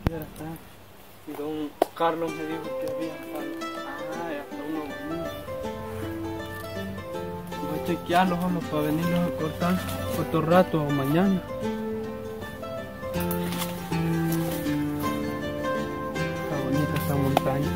viera acá. Y don Carlos me dijo que había hasta unos domingos. Voy a chequearlos para venirlos a cortar otro rato o mañana. Está bonita esta montaña.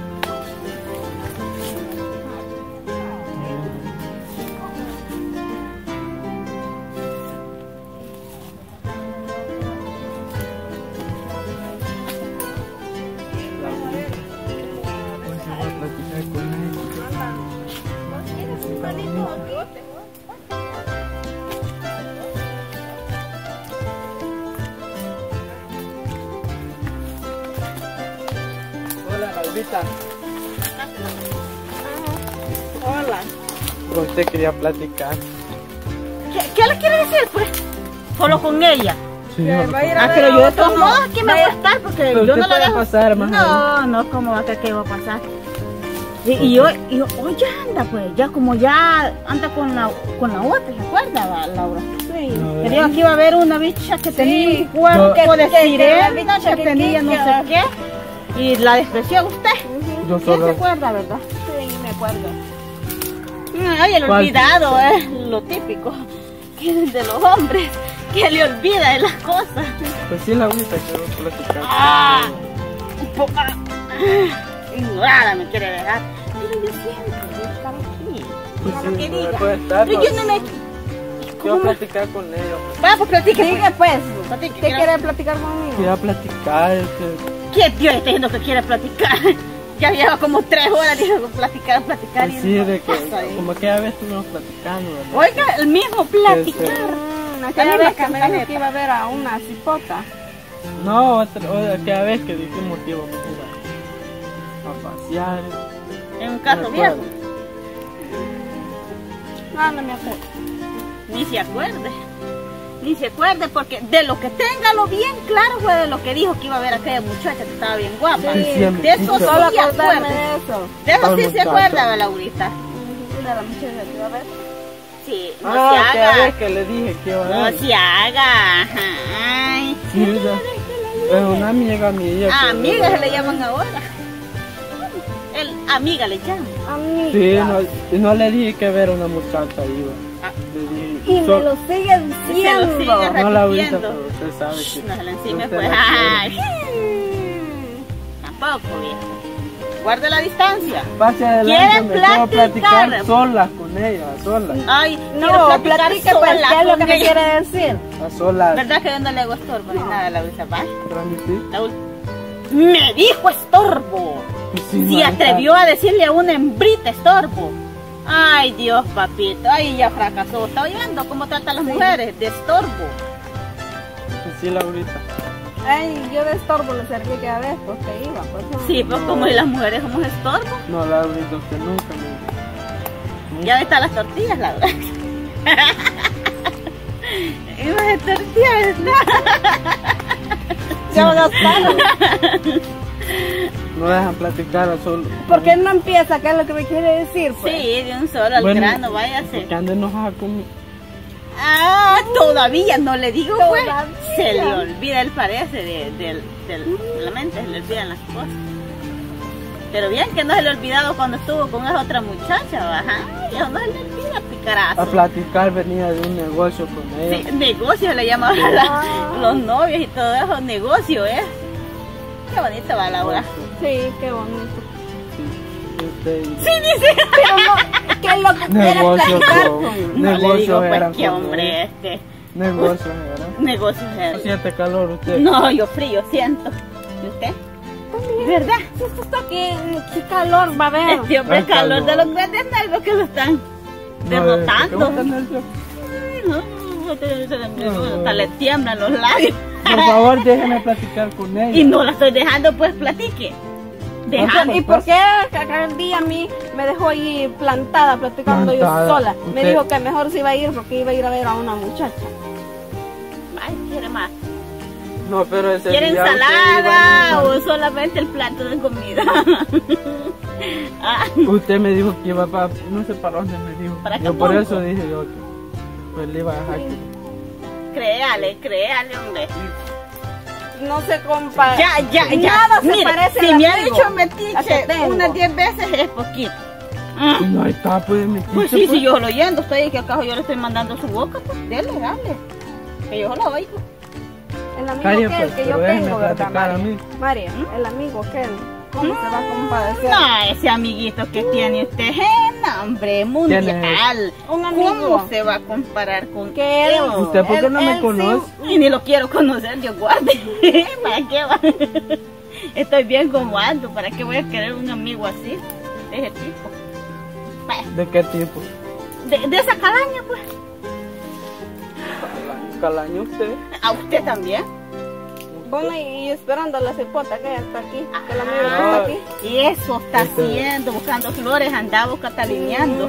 Hola, Galvita. Hola. Usted quería platicar. ¿Qué le quiere decir, pues? Solo con ella. Sí, pero yo de todos modos aquí me voy a estar porque pero yo no usted la puede dejo. pasar, más No, ¿cómo va a creer que va a pasar? Y hoy ya anda, pues, ya como ya anda con la otra, ¿se acuerda, Laura? Sí. Que dijo que iba a haber una bicha que tenía un cuerpo de sirena, que tenía no sé qué, y la despreció a usted. Yo ¿Sí solo... se acuerda, verdad? Sí, me acuerdo. Ay, el olvidado es lo típico de los hombres, que le olvida de las cosas. Pues sí, la única que quiero platicar. Ignorada me quiere dejar. Pero yo siempre voy a estar aquí. Pues Ya sí, lo que no diga. puede estar, Pero pues. yo no me... Quiero platicar con ella. Vamos, platique. Diga pues, Platique, ¿qué quiere platicar conmigo? Quería platicar, ¿Quién tío está diciendo que quiere platicar? Ya lleva como 3 horas diciendo platicar. pues Y sí, no de que pasa ahí. como aquella vez estuvimos platicando, ¿verdad? Oiga, el mismo platicar. Aquella vez que me dijo que iba a ver a una cipota. No, aquella vez que dijimos que íbamos a ir a pasear. En un carro Me viejo. acuerdo. No me acuerdo. Ni se acuerde. Ni se acuerde porque de lo que téngalo bien claro fue de lo que dijo que iba a ver a aquella muchacha que estaba bien guapa. Sí, De eso sí solo se acordarme acuerda. de eso. De eso sí se muchacha. acuerda, Laurita. De la muchacha que iba a ver. Sí, no se Aquella haga. vez que le dije que iba a No ver. se haga. Ay. Sí, es una amiga mía. que- Amiga se le llaman ahora. Amiga le llaman. Amiga. Sí, no le dije que ver a una muchacha iba. Le dije, Y me lo sigue Se lo diciendo. sigue no la ahorita, repitiendo. pero usted sabe que... No se la encime, usted pues. la Ay. Tampoco, viejo. Guarde la distancia. Pase adelante, ¿Quiere me puedo platicar platicar? solas con ella, a solas. Ay, No, quiero platicar platique pues, sola ¿qué es lo con que me ella. quiere decir? A solas. ¿Verdad que yo no le hago estorbo ni nada, Laurita? ¿Va? Transmitir. Me dijo estorbo. Sí, Se atrevió a decirle a una hembrita estorbo. Ay, Dios, papito. Ay, ya fracasó. ¿Está oyendo cómo trata a las mujeres? De estorbo. Sí, Laurita. Ay, yo de estorbo le serví que a ver, pues que iba. Pues, no. Sí, pues como las mujeres somos estorbo. No, Laurita, usted nunca me... Ya están las tortillas, Laura. Y las tortillas, Ya van a estar. No dejan platicar a solo. ¿Por qué no empieza? ¿Qué es lo que me quiere decir? Pues? sí, de un solo al Bueno, grano, váyase. Porque anda enojada conmigo. Ah, todavía no le digo, pues. Todavía. Se le olvida, él parece, de la mente, se le olvidan las cosas. Pero bien que no se le ha olvidado cuando estuvo con esa otra muchacha, ajá. Ya no se le olvida, picarazo. A platicar venía de un negocio con ella. Sí, negocio le llaman a los novios y todo eso, negocio, ¿eh? Qué bonito va, Laura. Sí, qué bonito. Sí, Sí, dice. Pero no, ¿qué es lo que quiere negocio platicar? con... No le digo, Negocios pues, eran qué con hombre ella. este. Negocios eran. Negocios ¿No siente calor usted? No, yo frío siento. ¿Y usted? ¿Verdad? Si esto está aquí, qué calor va a haber. Este hombre Ay, calor de calor. los grandes nervios que lo están No, derrotando. ¿qué va a tener yo? Hasta le tiemblan los labios. Por favor, déjeme platicar con ella. Y no la estoy dejando, pues platique. Déjame. ¿Y por qué aquel día a mí me dejó ahí plantada platicando Plantada. yo sola? Me Usted- dijo que mejor se iba a ir porque iba a ir a ver a una muchacha. Ay, quiere más. No, pero ese ¿Quiere día usted ensalada iba a- o solamente el plato de comida? Ah, Usted me dijo que iba para... No sé para dónde me dijo. Para Yo por Acapulco. eso dije yo que... Pues le iba a dejar que... créale, hombre. no se compara. Ya. Nada se Mira, parece si al me ha amigo dicho que metiche tengo. unas 10 veces es poquito. No, ahí está, pues, metiche. Pues sí, si yo lo oyendo, estoy aquí acaso yo le estoy mandando su boca, pues dale. Que yo lo oigo. El amigo Calle, aquel pues, que yo pero déjeme tengo, ¿verdad, platicar a María? mí. María, el amigo aquel, ¿cómo se va a compadecer? No, ese amiguito que tiene usted es nombre mundial. Un amigo. ¿Cómo se va a comparar con Que él- él? ¿Usted por qué no me él conoce? Y ni lo quiero conocer, Dios guarde. ¿Para qué va? Estoy bien como ando, ¿para qué voy a querer un amigo así? De ese tipo. Bueno, ¿De qué tipo? de esa calaña, pues. Calaño usted. A usted también. Bueno, y esperando a la cipota que está aquí, que el amigo que Ah. está aquí. Y eso está Este- haciendo, buscando flores, andaba catalineando.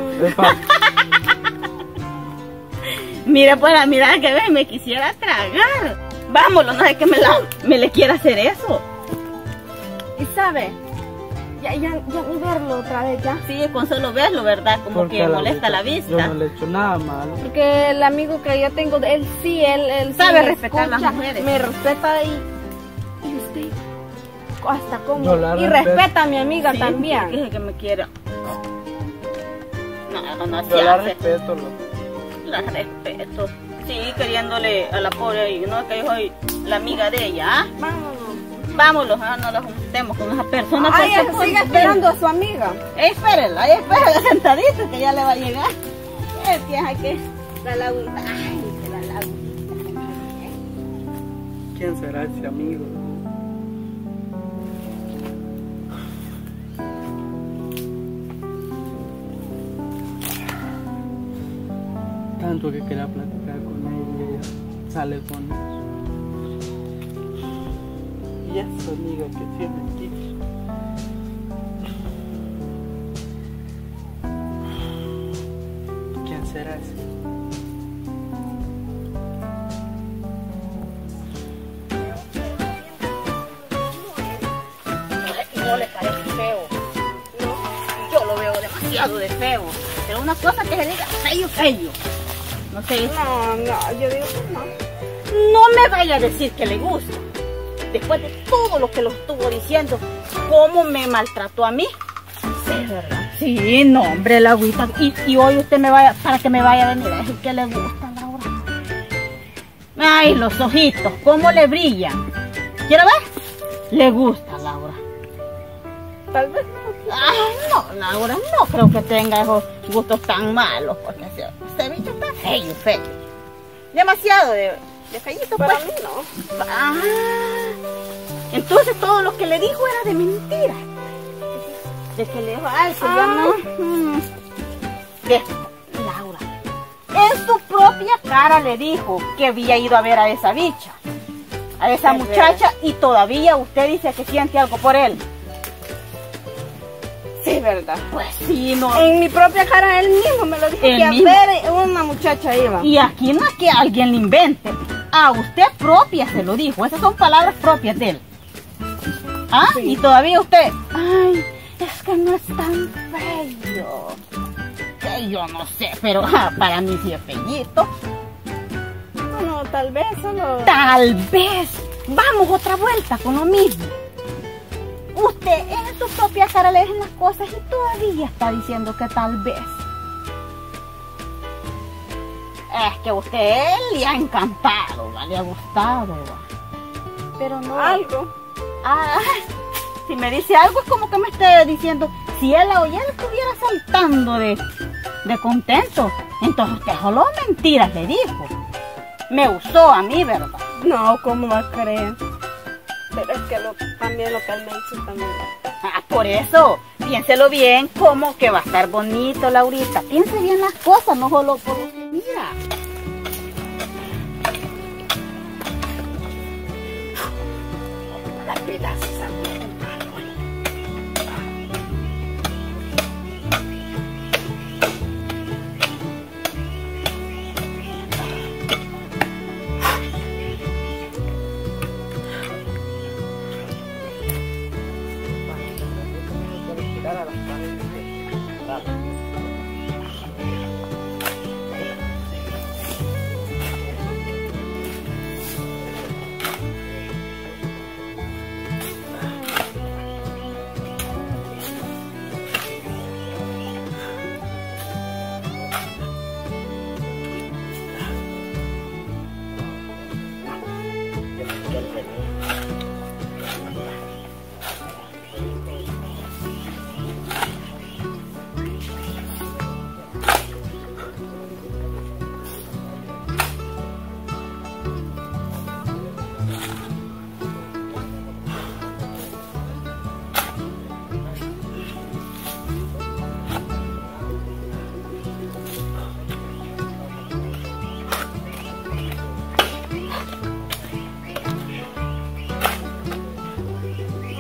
Mira, pues la mirada que ve, me quisiera tragar. Vámonos, no sé que me le quiera hacer eso. Y sabe, ya ni verlo otra vez ya. Sí, con solo verlo, ¿verdad? Como Porque que molesta la vista. Yo no le he hecho nada malo. Porque el amigo que yo tengo, él sí Sabe me respetar a las escucha, mujeres. Me respeta y usted, hasta como. Yo la Y respeto. respeta a mi amiga Sí, también. dije que me quiera. No Yo se la hace. respeto, loco. La respeto. Sí, queriéndole a la pobre, y no que yo soy la amiga de ella, ¿ah? Vámonos. Vámonos, no la juntemos con esa persona. Ay, que se sigue pone- esperando a su amiga. Espérela sentadito que ya le va a llegar. Piensa que la agüita. Ay, que la agüita. ¿Quién será ese amigo? Tanto que quería platicar con ella y ella sale con él. Y esa amiga que tiene aquí. ¿Quién será ese? No le parece feo. No, yo lo veo demasiado de feo. Pero una cosa que se diga feo. No sé. No, yo digo que no. No me vaya a decir que le gusta. Después de todo lo que lo estuvo diciendo, cómo me maltrató a mí. Sí, ¿verdad? Sí, no, hombre, la agüita. Y hoy usted me vaya, para que me vaya a venir a decir que le gusta, Laura. Ay, los ojitos, cómo le brillan. ¿Quiere ver? Le gusta, Laura. Tal vez. Ay, no, Laura, no creo que tenga esos gustos tan malos, porque ese bicho está feo. Demasiado de feíto, Para pues. mí no. Ah, entonces todo lo que le dijo era de mentira. De que le dijo, ay, se llama... Laura. En su propia cara le dijo que había ido a ver a esa bicha, a esa Qué muchacha, y todavía usted dice que siente algo por él. Sí, verdad. Pues sí, no. En mi propia cara él mismo me lo dijo Él que a mismo. ver una muchacha iba. Y aquí no es que alguien le invente. A usted propia se lo dijo. Esas son palabras propias de él. ¿Ah? Sí. Y todavía usted... Ay, es que no es tan feo. Que yo no sé, pero para mí sí es feíto. Bueno, tal vez solo. Tal vez. Vamos otra vuelta con lo mismo. Usted en su propia cara le dicen las cosas y todavía está diciendo que tal vez. Es que a usted le ha encantado, ¿va? Le ha gustado, ¿va? Pero no. Algo. Ah, si me dice algo es como que me esté diciendo, si él la oyera estuviera saltando de contento. Entonces usted solo mentiras le dijo. Me usó a mí, ¿verdad? No, ¿cómo va a creer? Pero es que también lo que él me hizo también. Ah, por eso, piénselo bien, como que va a estar bonito, Laurita. Piense bien las cosas, no solo por lo que mira. Las pilas,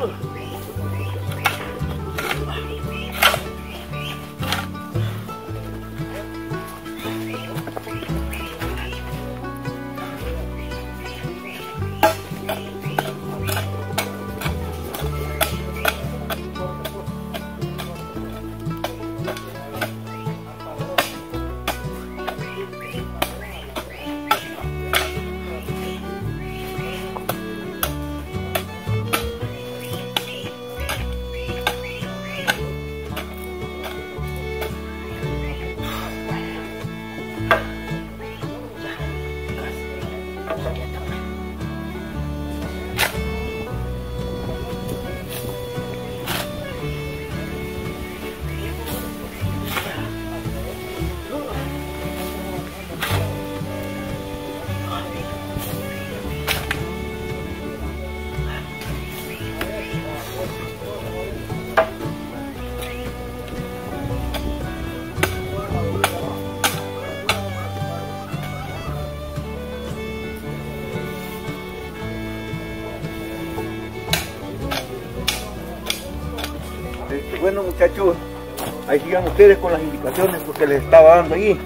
Bueno, muchachos, ahí sigan ustedes con las indicaciones que les estaba dando allí.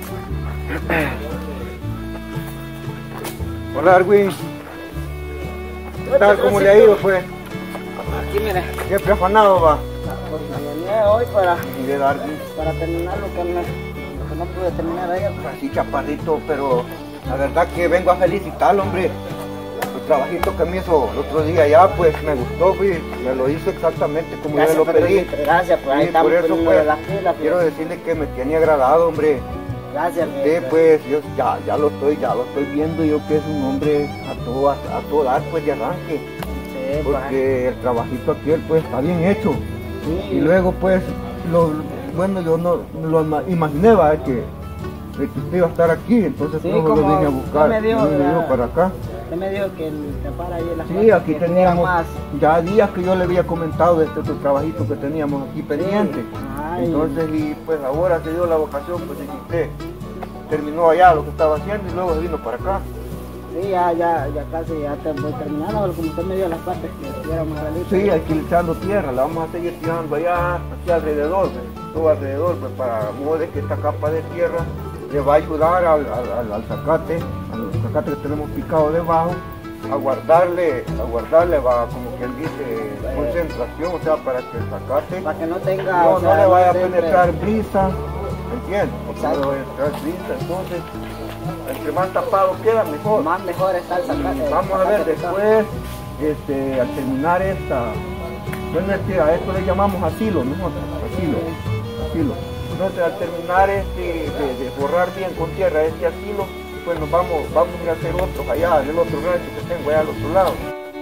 Hola, Arwin. ¿Qué tal? ¿Cómo le ha ido, pues? Aquí, mire, Siempre afanado, va. pues me venía hoy para Mire, Darwin, terminar lo que no pude terminar ayer. pues así chaparrito, pero la verdad que vengo a felicitarlo, hombre. El trabajito que me hizo el otro día ya, pues me gustó, pues, me lo hizo exactamente como yo lo pedí. Gracias, pues ahí Sí, estamos por eso, poniéndole pues, las pilas. quiero decirle que me tiene agradado, hombre. Gracias, Sí, pues yo ya lo estoy viendo yo que es un hombre a todo dar, pues de arranque. Sí, pues, Porque el trabajito aquel pues está bien hecho. sí. Y luego pues, bueno, yo no lo imaginé, ¿va? Que usted iba a estar aquí, entonces Sí, no lo como vine a buscar, usted me dijo, me dijo para acá. Usted me dijo que para ahí las Sí, cosas aquí que teníamos más. ya días que yo le había comentado de este otro trabajito que teníamos aquí pendiente. Ay. Entonces, y pues ahora se dio la vocación, pues de que usted terminó allá lo que estaba haciendo y luego vino para acá. Sí, ya casi voy terminando, pero como usted me dio las partes que hubiéramos realizado. Sí, aquí le echando tierra, la vamos a seguir tirando allá, aquí alrededor, pues, todo alrededor, pues para modo de que esta capa de tierra le va a ayudar al zacate que tenemos picado debajo, a guardarle va como quien dice concentración, o sea, para que el zacate Para que no tenga... no, o sea, no le vaya a entre- penetrar brisa, ¿entiendes? Exacto. No le vaya a entrar brisa, entonces, entre más tapado queda mejor. Más mejor está el zacate. Vamos a ver después, al terminar bueno, a esto le llamamos asilo, nosotros, asilo. Entonces al terminar de forrar bien con tierra este asilo, pues nos vamos a ir a hacer otros allá, en el otro rancho que tengo allá al otro lado.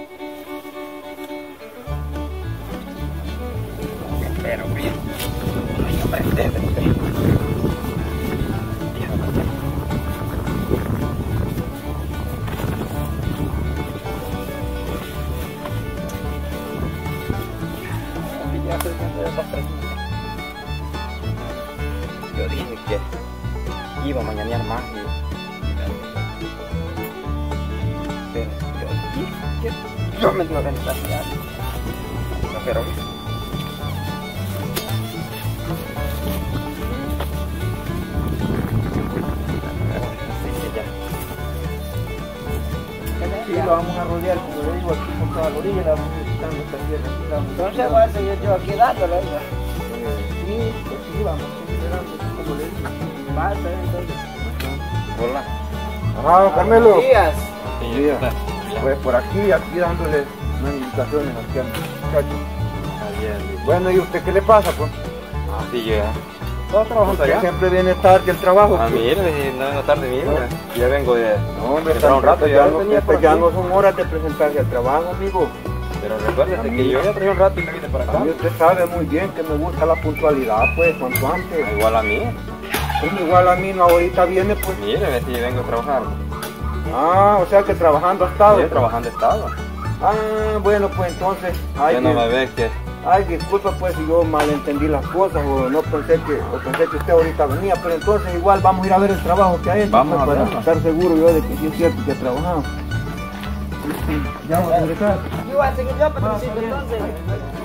Pero bien, Yo dije que iba a mañanear más pero yo dije que yo me iba a ventanear. Pero sí, lo vamos a rodear, como le digo, aquí por toda la orilla, la vamos a ir quitando esta tierra, aquí la vamos a Entonces quitar. voy a seguir yo aquí dándole. Sí, pues sí, vamos a seguir dando, como le digo. Va a ser entonces. hola. Ajá, Carmelo. Buenos días. Sí, pues por aquí dándole unas indicaciones aquí a los muchachos. Bueno, ¿y usted qué le pasa, pues? Así yo ya. ¿Estás trabajando Usted allá? siempre viene tarde al trabajo. Ah, pues. mire, no vengo tarde, mire. Ya vengo de... No, hombre, Espera un rato, ya no, venía por ya aquí. no son horas de presentarse al trabajo, amigo. Pero recuérdate que yo ya traía un rato y me vine para acá. A mí usted sabe muy bien que me gusta la puntualidad, pues, cuanto antes. Ah, igual a mí. Pues igual a mí, no, ahorita viene, pues. Mire, ve si vengo a trabajar. Ah, o sea que trabajando ha estado. Yo trabajando estaba. Ah, bueno, pues entonces. Ya no me ve que... Ay, disculpa pues si yo malentendí las cosas o no pensé que usted ahorita venía, pero entonces igual vamos a ir a ver el trabajo que ha hecho, Vamos pues, a para verlo. estar seguro yo de que sí es cierto que trabajamos. Ya vamos a regresar. Yo voy a seguir yo, Patricito, entonces.